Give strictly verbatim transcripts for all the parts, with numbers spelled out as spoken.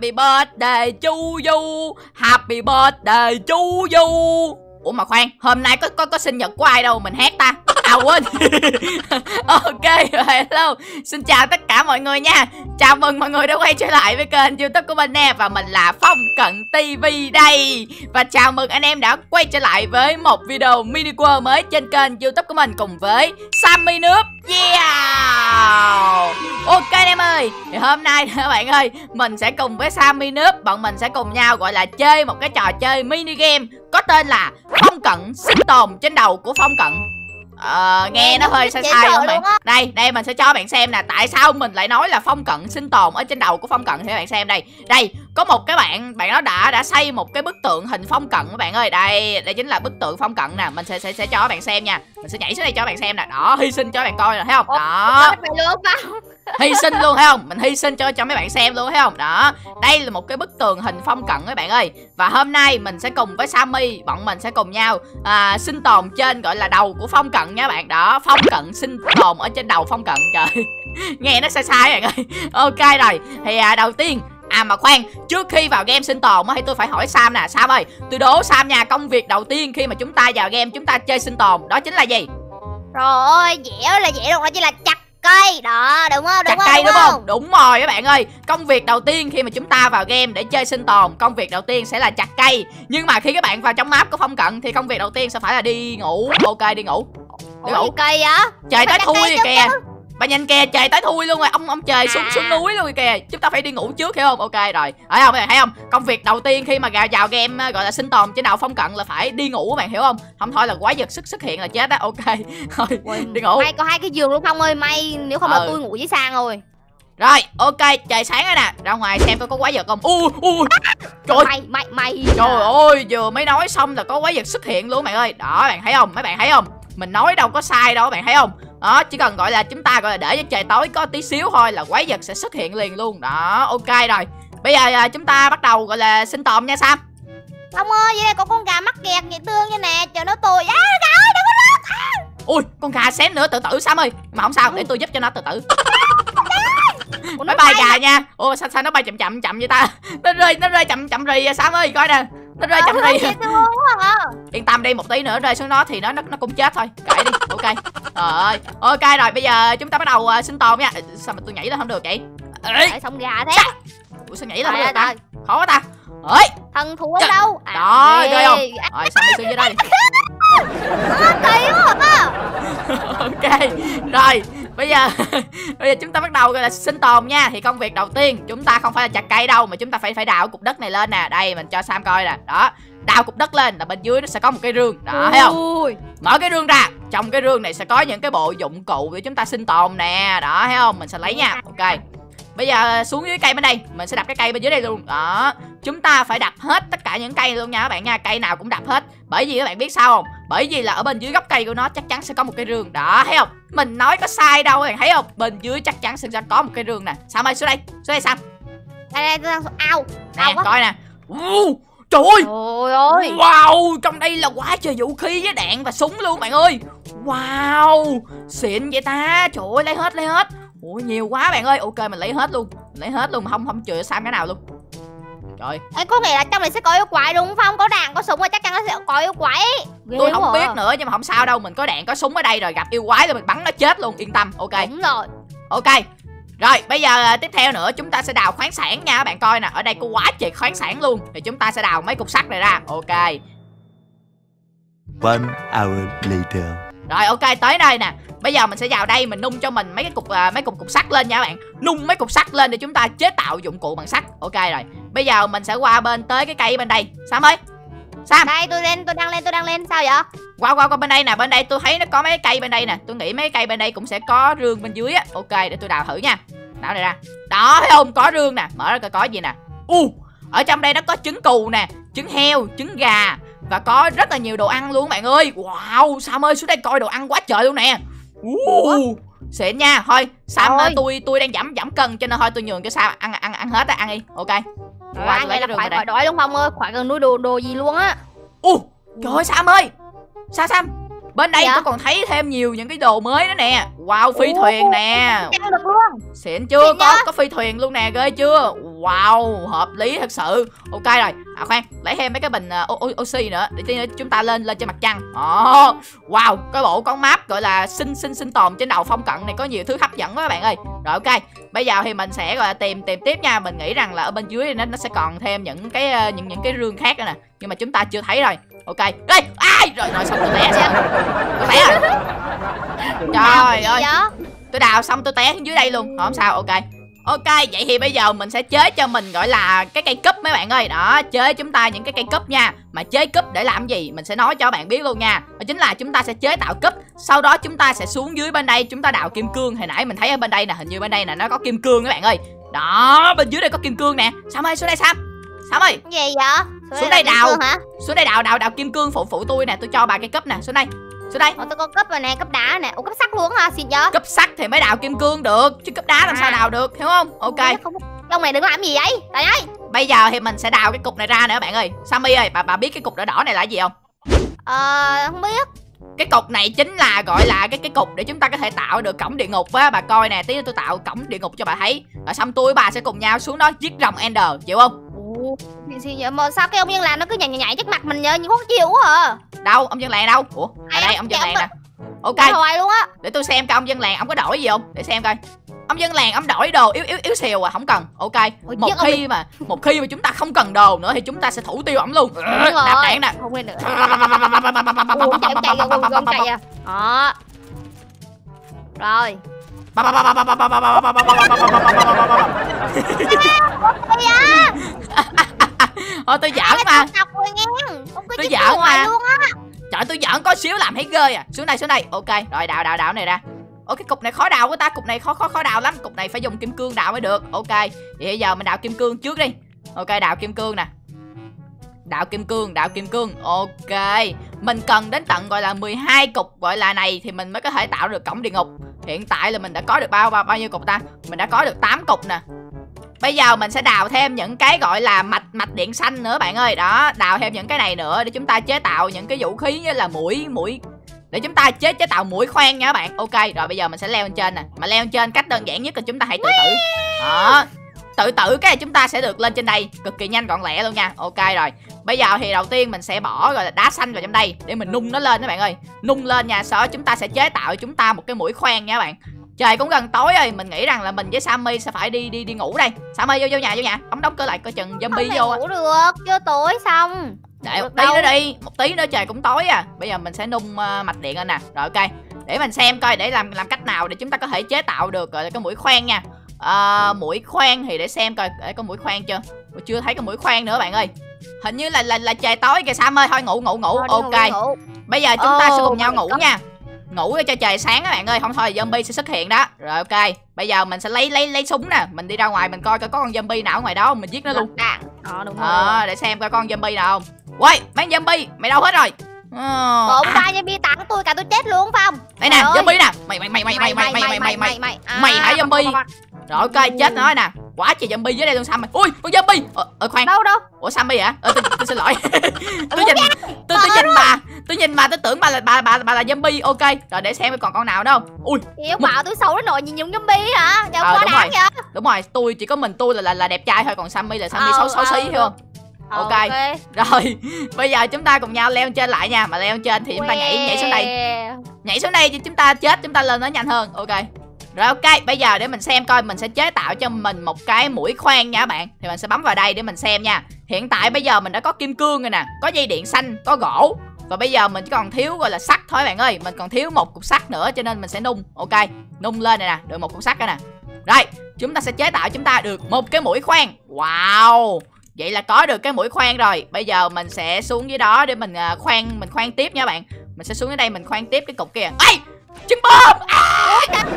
Happy birthday chú Du, Happy birthday chú Du. Ủa mà khoan, hôm nay có có có sinh nhật của ai đâu mình hát ta? À quên. Ok, hello. Xin chào tất cả mọi người nha. Chào mừng mọi người đã quay trở lại với kênh YouTube của mình nè. Và mình là Phong Cận ti vi đây. Và chào mừng anh em đã quay trở lại với một video mini world mới trên kênh YouTube của mình cùng với Sammy Nước. Yeah. Ok anh em ơi, thì hôm nay các bạn ơi, mình sẽ cùng với Sammy Nước, bọn mình sẽ cùng nhau gọi là chơi một cái trò chơi mini game có tên là Phong Cận sinh tồn trên đầu của Phong Cận. Ờ, nghe, nghe nó hơi sai sai không bạn? Đây, đây mình sẽ cho bạn xem nè, tại sao mình lại nói là Phong Cận sinh tồn ở trên đầu của Phong Cận thì các bạn xem đây. Đây, có một cái bạn, bạn đó đã đã xây một cái bức tượng hình Phong Cận các bạn ơi. Đây, đây chính là bức tượng Phong Cận nè, mình sẽ sẽ sẽ cho các bạn xem nha. Mình sẽ nhảy xuống đây cho các bạn xem nè. Đó, hy sinh cho các bạn coi nè, thấy không? Đó. Hy sinh luôn thấy không? Mình hy sinh cho cho mấy bạn xem luôn thấy không? Đó. Đây là một cái bức tường hình Phong Cận các bạn ơi. Và hôm nay mình sẽ cùng với Sammy, bọn mình sẽ cùng nhau à, sinh tồn trên gọi là đầu của Phong Cận nha bạn. Đó, Phong Cận sinh tồn ở trên đầu Phong Cận. Trời. Nghe nó sai sai bạn ơi. Ok rồi. Thì à, đầu tiên À mà khoan, trước khi vào game sinh tồn thì tôi phải hỏi Sam nè. Sam ơi, tôi đố Sam nha, công việc đầu tiên khi mà chúng ta vào game chúng ta chơi sinh tồn đó chính là gì? Trời ơi, dễ là dễ luôn, đó chỉ là chặt cây. Đó, đúng không? Đúng chặt không, cây đúng, đúng không? không? Đúng rồi các bạn ơi. Công việc đầu tiên khi mà chúng ta vào game để chơi sinh tồn, công việc đầu tiên sẽ là chặt cây. Nhưng mà khi các bạn vào trong map của Phong Cận thì công việc đầu tiên sẽ phải là đi ngủ. Ok, đi ngủ. Đi ngủ. Cây á? Trời tới thui kìa. Bà nhìn kìa, trời tới thui luôn rồi. Ông ông trời xuống xuống núi luôn kìa. Chúng ta phải đi ngủ trước hiểu không? Ok rồi. Thấy không? Thấy không? Công việc đầu tiên khi mà vào game gọi là sinh tồn trên đầu Phong Cận là phải đi ngủ các bạn hiểu không? Không thôi là quái vật xuất xuất hiện là chết á. Ok. Thôi, đi ngủ. May có hai cái giường luôn Phong ơi, may nếu không ừ. là tôi ngủ với Sang rồi. Rồi, ok, trời sáng rồi nè, ra ngoài xem coi có quái vật không. Ui ui. Trời mày mày mày. Trời ơi, vừa mới nói xong là có quái vật xuất hiện luôn bạn ơi. Đó, bạn thấy không? Mấy bạn thấy không? Mình nói đâu có sai đâu bạn thấy không? Đó, chỉ cần gọi là chúng ta gọi là để cho trời tối có tí xíu thôi là quái vật sẽ xuất hiện liền luôn. Đó, ok rồi. Bây giờ chúng ta bắt đầu gọi là sinh tồn nha Sam. Ông ơi, vậy này có con gà mắc kẹt vậy tương như nè, chờ nó tồi. Á, gà ơi, đừng có rớt. À. Ui, con gà xém nữa tự tử Sam ơi. Mà không sao, để tôi giúp cho nó tự tử. Ủa, nó bay gà nha. Ủa sao sao nó bay chậm chậm chậm vậy ta? Nó rơi nó rơi chậm chậm rì Sam ơi, coi nè. Nó rơi chậm rì. Yên tâm đi, một tí nữa rơi xuống nó thì nó nó, nó cũng chết thôi. Kệ đi. Ok. Trời ơi. Ok rồi, bây giờ chúng ta bắt đầu uh, sinh tồn nha. Sao mà tôi nhảy lên không được vậy? Ê, xong gà thế. Ủa sao nhảy lên không được ta? Khó quá ta. Ơi. Thần thú ở đâu? À, đó, ghê không? Rồi sao đi xuống dưới đây. Kỳ quá. Ok. Rồi, bây giờ bây giờ chúng ta bắt đầu gọi là sinh tồn nha. Thì công việc đầu tiên chúng ta không phải là chặt cây đâu, mà chúng ta phải phải đào cục đất này lên nè. Đây mình cho Sam coi nè. Đó, đào cục đất lên là bên dưới nó sẽ có một cái rương. Đó, thấy không? Mở cái rương ra. Trong cái rương này sẽ có những cái bộ dụng cụ để chúng ta sinh tồn nè. Đó, thấy không? Mình sẽ lấy nha. Ok. Bây giờ xuống dưới cây bên đây, mình sẽ đặt cái cây bên dưới đây luôn. Đó, chúng ta phải đập hết tất cả những cây luôn nha các bạn nha. Cây nào cũng đập hết. Bởi vì các bạn biết sao không? Bởi vì là ở bên dưới gốc cây của nó chắc chắn sẽ có một cái rương. Đó, thấy không? Mình nói có sai đâu các bạn thấy không? Bên dưới chắc chắn sẽ có một cái rương nè. Sam ơi, xuống đây. Xuống đây Sam. Đây đây, tôi đang ao. Nè, coi nè. Uh, trời ơi. Trời ơi. Wow, trong đây là quá trời vũ khí với đạn và súng luôn bạn ơi. Wow, xịn vậy ta. Trời ơi, lấy hết lấy hết. Ủa nhiều quá bạn ơi. Ok mình lấy hết luôn. Mình lấy hết luôn mà không không chừa Sam cái nào luôn. Trời. Ê, có nghĩa là trong này sẽ có yêu quái đúng không? Có đạn có súng rồi chắc chắn nó sẽ có yêu quái. Ghê tôi không à. biết nữa nhưng mà không sao đâu, mình có đạn có súng ở đây rồi, gặp yêu quái rồi mình bắn nó chết luôn, yên tâm. Ok. Đúng rồi. Ok. Rồi bây giờ tiếp theo nữa chúng ta sẽ đào khoáng sản nha các bạn coi nè. Ở đây có quá trời khoáng sản luôn. Thì chúng ta sẽ đào mấy cục sắt này ra. Ok. One hour later. Rồi ok, tới đây nè. Bây giờ mình sẽ vào đây mình nung cho mình mấy cái cục uh, mấy cục cục sắt lên nha các bạn. Nung mấy cục sắt lên để chúng ta chế tạo dụng cụ bằng sắt. Ok rồi. Bây giờ mình sẽ qua bên tới cái cây bên đây. Sam ơi. Sam. Đây tôi lên, tôi đang lên, tôi đang lên. Sao vậy? Qua qua qua bên đây nè, bên đây tôi thấy nó có mấy cây bên đây nè. Tôi nghĩ mấy cây bên đây cũng sẽ có rương bên dưới á. Ok, để tôi đào thử nha. Đào này ra. Đó thấy không? Có rương nè. Mở ra coi có gì nè. U, uh, ở trong đây nó có trứng cừu nè, trứng heo, trứng gà và có rất là nhiều đồ ăn luôn bạn ơi. Wow, Sam ơi xuống đây coi đồ ăn quá trời luôn nè. Uh, xịn nha. Thôi Sam ơi, tôi tôi đang giảm giảm cân cho nên thôi tôi nhường cho Sam ăn ăn ăn hết á, ăn đi. Ok. Rồi, ăn đây là phải khỏi đói luôn Phong ơi, khỏi cần nuôi đồ đồ gì luôn á. U, uh, trời ơi Sam ơi. Sao Sam? Bên đây tôi còn thấy thêm nhiều những cái đồ mới nữa nè. Wow, phi thuyền nè. Xịn chưa? Có có phi thuyền luôn nè, ghê chưa? Wow, hợp lý thật sự. Ok rồi. À khoan, lấy thêm mấy cái bình uh, oxy nữa để tí nữa chúng ta lên lên trên mặt trăng. Oh, wow, cái bộ con map gọi là sinh sinh sinh tồn trên đầu Phong Cận này có nhiều thứ hấp dẫn quá các bạn ơi. Rồi ok. Bây giờ thì mình sẽ gọi là tìm tìm tiếp nha. Mình nghĩ rằng là ở bên dưới nó nó sẽ còn thêm những cái uh, những những cái rương khác nữa nè, nhưng mà chúng ta chưa thấy rồi. Ok. Ê, ai rồi rồi xong tôi té xong. Tôi té rồi. Trời ơi. Tôi đào xong tôi té xuống dưới đây luôn. Không sao, ok. Ok, vậy thì bây giờ mình sẽ chế cho mình gọi là cái cây cúp mấy bạn ơi. Đó, chế chúng ta những cái cây cúp nha. Mà chế cúp để làm gì? Mình sẽ nói cho bạn biết luôn nha. Đó chính là chúng ta sẽ chế tạo cúp. Sau đó chúng ta sẽ xuống dưới bên đây, chúng ta đào kim cương. Hồi nãy mình thấy ở bên đây nè, hình như bên đây nè nó có kim cương các bạn ơi. Đó, bên dưới đây có kim cương nè. Sam ơi, xuống đây Sam. Sam ơi. Cái gì vậy? Xuống, xuống đây đào hả? Xuống đây đào đào đào kim cương phụ phụ tôi nè, tôi cho bà cây cúp nè, xuống đây. Xuống đây. Ủa, tôi có cấp rồi nè, cấp đá nè. Ủa, cấp sắt luôn hả? Xịn vậy? Cấp sắt thì mới đào kim cương được, chứ cấp đá làm à. sao đào được, hiểu không? Ok. Ông này đừng làm gì vậy? Trời ơi. Bây giờ thì mình sẽ đào cái cục này ra nữa bạn ơi. Sammy ơi, bà bà biết cái cục đỏ đỏ này là gì không? Ờ, không biết. Cái cục này chính là gọi là cái cái cục để chúng ta có thể tạo được cổng địa ngục á. Bà coi nè, tí nữa tôi tạo cổng địa ngục cho bà thấy. Rồi xong tôi với bà sẽ cùng nhau xuống đó giết rồng Ender, chịu không? Gì vậy mà sao cái ông Dân Làng nó cứ nhảy nhảy trước mặt mình vậy, nhưng khó chịu quá à. Đâu, ông Dân Làng đâu? Ủa, ở đây ông Dân Làng nè. Ok. Hoài luôn á. Để tôi xem coi ông Dân Làng ông có đổi gì không, để xem coi. Ông Dân Làng ông đổi đồ yếu yếu yếu xìu à, không cần. Ok. Ôi, một khi mà một khi mà chúng ta không cần đồ nữa thì chúng ta sẽ thủ tiêu ổng luôn. Đạp đạn nè. Không quên được. Ủa, chạy chạy ra gom chạy à. Đó. Rồi. Thôi tôi giỡn mà. Tôi giỡn mà. Trời, tôi giỡn có xíu làm thấy ghê à. Xuống đây, xuống đây. Ok, rồi đào đào đào này ra. Ồ, cái cục này khó đào quá ta, cục này khó khó khó đào lắm, cục này phải dùng kim cương đào mới được. Ok, vậy bây giờ mình đào kim cương trước đi. Ok, đào kim cương nè. Đào kim cương, đào kim cương. Ok, mình cần đến tận gọi là mười hai cục gọi là này thì mình mới có thể tạo được cổng địa ngục. Hiện tại là mình đã có được bao bao bao nhiêu cục ta? Mình đã có được tám cục nè. Bây giờ mình sẽ đào thêm những cái gọi là mạch mạch điện xanh nữa bạn ơi. Đó, đào thêm những cái này nữa để chúng ta chế tạo những cái vũ khí như là mũi mũi để chúng ta chế chế tạo mũi khoan nha các bạn. Ok, rồi bây giờ mình sẽ leo lên trên nè. Mà leo lên trên cách đơn giản nhất là chúng ta hãy tự tử. Đó. Tự tử cái này chúng ta sẽ được lên trên đây cực kỳ nhanh gọn lẹ luôn nha. Ok rồi. Bây giờ thì đầu tiên mình sẽ bỏ gọi là đá xanh vào trong đây để mình nung nó lên các bạn ơi. Nung lên nha, sau đó chúng ta sẽ chế tạo chúng ta một cái mũi khoan nha các bạn. Trời cũng gần tối rồi, mình nghĩ rằng là mình với Sammy sẽ phải đi đi đi ngủ đây. Sammy vô vô nhà vô nhà, đóng đóng cửa lại coi chừng zombie vô. Không ngủ được, chưa tối xong. Để một tí nữa đi, một tí nữa trời cũng tối à. Bây giờ mình sẽ nung uh, mạch điện lên nè. Rồi ok. Để mình xem coi để làm làm cách nào để chúng ta có thể chế tạo được gọi là cái mũi khoan nha. Uh, mũi khoan thì để xem coi để có mũi khoan chưa. Tôi chưa thấy có mũi khoan nữa bạn ơi. Hình như là là là trời tối kìa Sam ơi, thôi ngủ ngủ ngủ. Thôi, ok. Ngủ, ngủ. Bây giờ chúng ta oh, sẽ cùng nhau ngủ God. nha. Ngủ cho trời sáng các bạn ơi, không thôi zombie sẽ xuất hiện đó. Rồi ok, bây giờ mình sẽ lấy lấy lấy súng nè, mình đi ra ngoài mình coi coi có con zombie nào ở ngoài đó không, mình giết nó luôn. Ờ đúng rồi. Ờ, để xem coi con zombie nào không. Quay, mấy zombie, mày đâu hết rồi? Bộ ba zombie tặng tôi cả tôi chết luôn phải không? Đây nè, zombie nè. Mày mày mày mày mày mày mày mày mày mày mày hả zombie? Rồi ok, chết nói nè. Quá trời zombie dưới đây luôn Sam mày. Ui, con zombie. Ờ, ờ khoan. Đâu đâu? Ủa Sammy hả? Ờ tôi, tôi xin lỗi. tôi nhìn tôi tôi nhìn bà, tôi nhìn bà tôi tưởng bà là bà bà bà là zombie. Ok, rồi để xem còn con nào đâu. Ui. Yêu một... bảo tôi xấu đến nỗi nhìn những zombie hả? Đâu ờ, có đúng đáng rồi. vậy? Đúng rồi, tôi chỉ có mình tôi là là, là đẹp trai thôi, còn Sammy là Sammy xấu xấu xí hiểu không? Ok. okay. Rồi, bây giờ chúng ta cùng nhau leo trên lại nha. Mà leo trên thì chúng ta nhảy nhảy xuống đây. Nhảy xuống đây thì chúng ta chết, chúng ta lên nó nhanh hơn. Ok. Rồi ok, bây giờ để mình xem coi mình sẽ chế tạo cho mình một cái mũi khoan nha các bạn. Thì mình sẽ bấm vào đây để mình xem nha. Hiện tại bây giờ mình đã có kim cương rồi nè, có dây điện xanh, có gỗ. Và bây giờ mình chỉ còn thiếu gọi là sắt thôi bạn ơi. Mình còn thiếu một cục sắt nữa cho nên mình sẽ nung. Ok, nung lên này nè, được một cục sắt rồi nè. Rồi, chúng ta sẽ chế tạo chúng ta được một cái mũi khoan. Wow, vậy là có được cái mũi khoan rồi. Bây giờ mình sẽ xuống dưới đó để mình khoan, mình khoan tiếp nha bạn. Mình sẽ xuống dưới đây mình khoan tiếp cái cục kia. Ê! Trứng bom! À!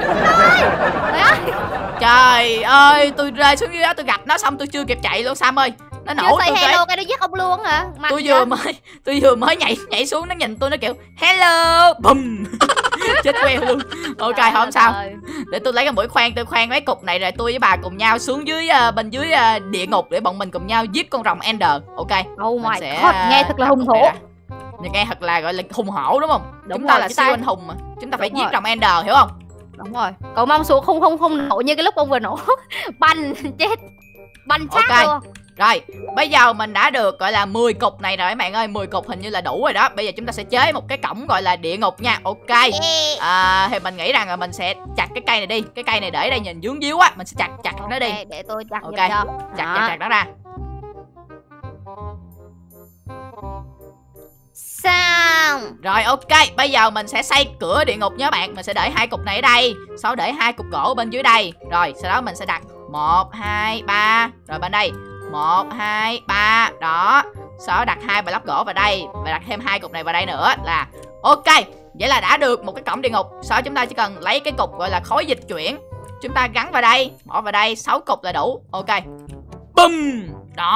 Trời ơi, tôi rơi xuống dưới đó tôi gặp nó xong tôi chưa kịp chạy luôn Sam ơi. Nó nổ tôi hello cái nó giết ông luôn hả? Mặt tôi vừa mới tôi vừa mới nhảy nhảy xuống nó nhìn tôi nó kiểu hello bùm. Chết queo luôn. Ok trời không sao. Trời. Để tôi lấy cái mũi khoan tôi khoan mấy cục này rồi tôi với bà cùng nhau xuống dưới uh, bên dưới uh, địa ngục để bọn mình cùng nhau giết con rồng Ender. Ok. Oh my sẽ, God, nghe thật là hùng hổ. Nghe thật là gọi là hung hổ đúng không? Đúng chúng ta rồi, là siêu ta... anh hùng mà. Chúng ta phải đúng giết rồi. rồng Ender hiểu không? Đúng rồi. Cậu mong xuống không không không nổ như cái lúc ông vừa nổ. Banh chết. Banh xác Ok. luôn. Rồi, bây giờ mình đã được gọi là mười cục này rồi các bạn ơi. Mười cục hình như là đủ rồi đó. Bây giờ chúng ta sẽ chế một cái cổng gọi là địa ngục nha. Ok. Yeah. À, thì mình nghĩ rằng là mình sẽ chặt cái cây này đi. Cái cây này để đây nhìn dướng díu á. Mình sẽ chặt chặt nó đi. Ok, để tôi chặt Ok. giùm cho. Chặt Đó. chặt chặt nó ra. Xong. Rồi ok, bây giờ mình sẽ xây cửa địa ngục nha bạn. Mình sẽ để hai cục này ở đây, sau để hai cục gỗ bên dưới đây. Rồi sau đó mình sẽ đặt một, hai, ba. Rồi bên đây một, hai, ba. Đó. Sau đó đặt hai block gỗ vào đây. Và đặt thêm hai cục này vào đây nữa là ok. Vậy là đã được một cái cổng địa ngục. Sau đó chúng ta chỉ cần lấy cái cục gọi là khối dịch chuyển, chúng ta gắn vào đây, bỏ vào đây, sáu cục là đủ. Ok. Bum.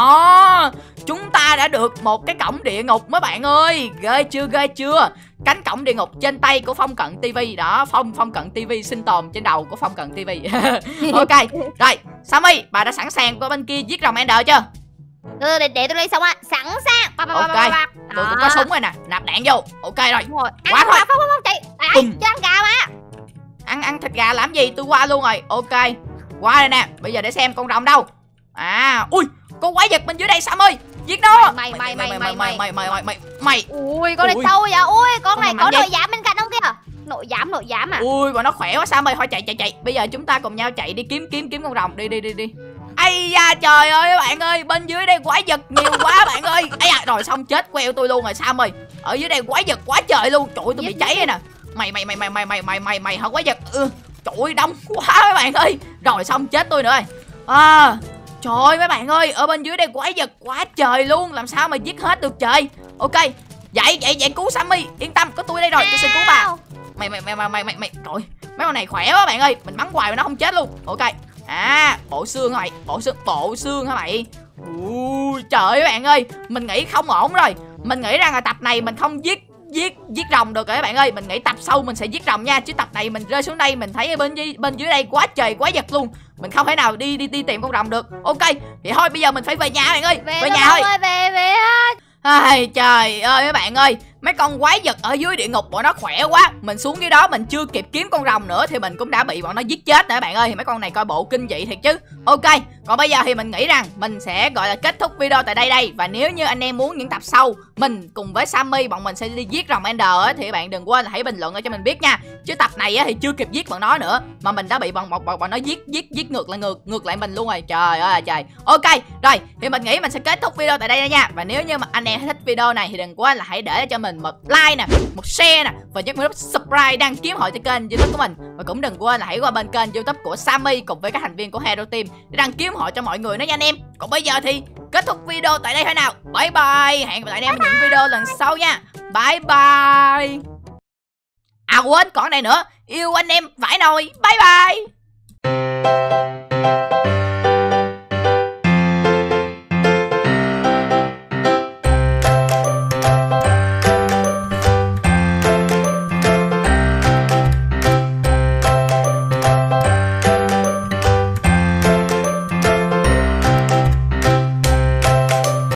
Đó. Chúng ta đã được một cái cổng địa ngục mấy bạn ơi. Ghê chưa, ghê chưa. Cánh cổng địa ngục trên tay của Phong Cận ti vi. Đó, Phong Phong Cận ti vi sinh tồn trên đầu của Phong Cận ti vi. Ok. Rồi, Sammy, bà đã sẵn sàng qua bên kia giết rồng Ender chưa? Để, để, để tôi đi xong á. Sẵn sàng. Ba, ba, ba, Ok. ba, ba. Tôi cũng Đó. có súng rồi nè. Nạp đạn vô. Ok rồi. Đúng rồi. Quá Ăn thôi. không, không, không, chạy. Ai, Bùm. cho ăn gà mà. Ăn ăn thịt gà làm gì? Tôi qua luôn rồi. Ok. Qua đây nè. Bây giờ để xem con rồng đâu. À, ui, con quái vật bên dưới đây Sam ơi. Giết nó. Mày, mày, mày, mày mày, mày mày mày mày mày mày. Ui, con này Ui. sâu vậy. Ui, con Con này này có mạnh vậy? nội giám bên cạnh không kìa. Nội giám, nội giám à. Ui, bọn nó khỏe quá Sam ơi. Thôi chạy chạy chạy. Bây giờ chúng ta cùng nhau chạy đi kiếm kiếm kiếm con rồng. Đi đi đi đi. Ây da trời ơi các bạn ơi, bên dưới đây quái vật nhiều quá bạn ơi. Ây da, rồi xong chết queo tôi luôn rồi Sam ơi. Ở dưới đây quái vật quá trời luôn. Trời ơi, tôi bị cháy đây nè. Mày mày mày mày mày mày mày mày mày hả quái vật. Ừ. Trời ơi, đông quá các bạn ơi. Rồi xong chết tôi nữa rồi. À, trời ơi mấy bạn ơi, ở bên dưới đây quái vật quá trời luôn. Làm sao mà giết hết được trời. Ok. Dậy dậy dậy cứu Sammy. Yên tâm, có tôi đây rồi, tôi sẽ cứu bà. Mày mày mày mày mày mày mày. Trời, mấy con này khỏe quá bạn ơi. Mình bắn hoài mà nó không chết luôn. Ok. À, bộ xương hả mày? Bộ xương, bộ xương hả mày? Ui, trời ơi bạn ơi, mình nghĩ không ổn rồi. Mình nghĩ rằng là tập này mình không giết giết giết rồng được rồi các bạn ơi. Mình nghĩ tập sau mình sẽ giết rồng nha, chứ tập này mình rơi xuống đây mình thấy ở bên dưới bên dưới đây quá trời quá giật luôn. Mình không thể nào đi đi đi tìm con rồng được. Ok, thì thôi bây giờ mình phải về nhà bạn ơi. Về, Về thôi, nhà thôi. ơi, về về. Ai, trời ơi mấy bạn ơi, mấy con quái vật ở dưới địa ngục bọn nó khỏe quá. Mình xuống dưới đó mình chưa kịp kiếm con rồng nữa thì mình cũng đã bị bọn nó giết chết rồi các bạn ơi. Thì mấy con này coi bộ kinh dị thiệt chứ. Ok, còn bây giờ thì mình nghĩ rằng mình sẽ gọi là kết thúc video tại đây đây. Và nếu như anh em muốn những tập sau mình cùng với Sammy bọn mình sẽ đi giết rồng Ender á, thì các bạn đừng quên là hãy bình luận ở cho mình biết nha. Chứ tập này á, thì chưa kịp giết bọn nó nữa mà mình đã bị bọn bọn bọn, bọn nó giết giết giết ngược lại ngược ngược lại mình luôn rồi. Trời ơi trời. Ok, rồi thì mình nghĩ mình sẽ kết thúc video tại đây nha. Và nếu như mà anh em thích video này thì đừng quên là hãy để cho mình một like nè, một share nè, và nhấn nút subscribe đăng ký hội cho kênh YouTube của mình. Và cũng đừng quên là hãy qua bên kênh YouTube của Sammy cùng với các thành viên của Hero Team để đăng ký hội cho mọi người nữa nha anh em. Còn bây giờ thì kết thúc video tại đây thôi nào. Bye bye. Hẹn gặp lại anh em ở những video lần sau nha. Bye bye. À quên còn này nữa. Yêu anh em vãi nồi. Bye bye.